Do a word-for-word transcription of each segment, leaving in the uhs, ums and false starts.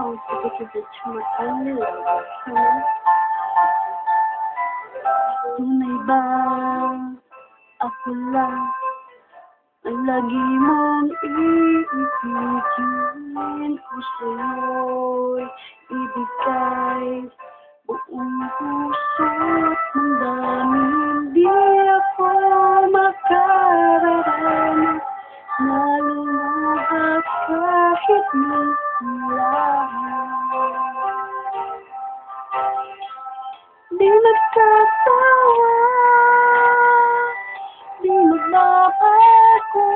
songs dedicated to my only love, honey. Tunay ba ako lang ang lagi mong iibigin ko sa'yo'y ibigay buong puso't damdamin. Di ako makararanas na lumuha kahit minsan. Di magkatawa, di magbabago,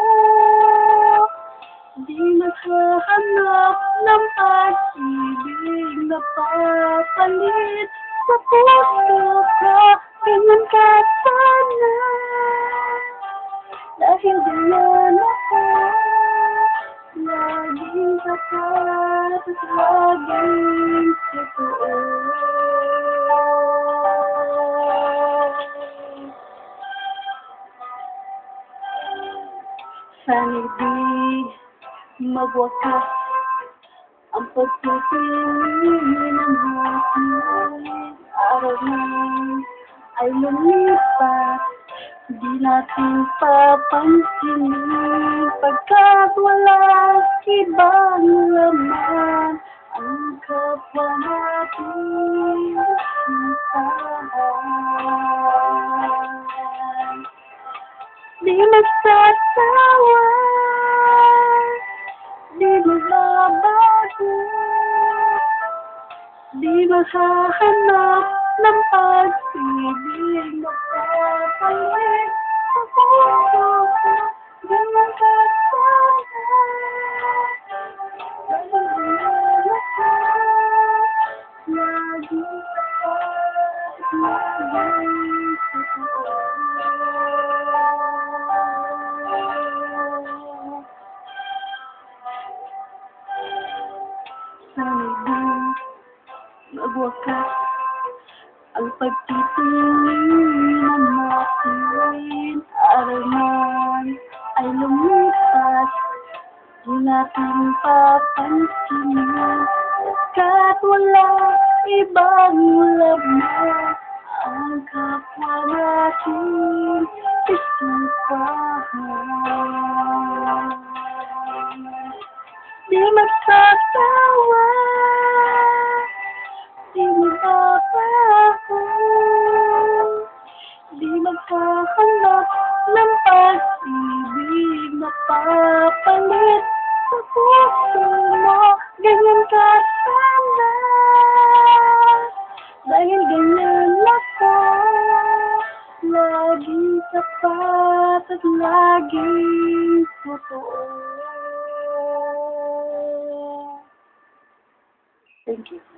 di maghahanap ng pag-ibig na papalit sa puso ko. Ganyan ka sana, dahil ganyan ako, laging tapat at laging totoo. Sana'y di magwakas ang pagtitingin ng hangin. Araw na ay lumipas, di natin papansinin, pagkat walang ibang laman ang kapwa natin sintahan. Di magsasawa, di magbabago, di maghahanap ng pag-ibig na papalit sa puso ko. Ganyan ka sana, dahil ganyan ako, laging tapat, laging totoo. Sana'y di magwakas ang pagtitingin natin. Araw man ay lumipas, di natin papansinin, kahit walang ibang laman ang kapwa natin isintahan. Di magsasawa, di magbabago, di maghahanap ng pag-ibig na papalit sa puso mo. Ganyan ka sana, dahil ganyan ako, laging tapat at laging totoo. Thank you.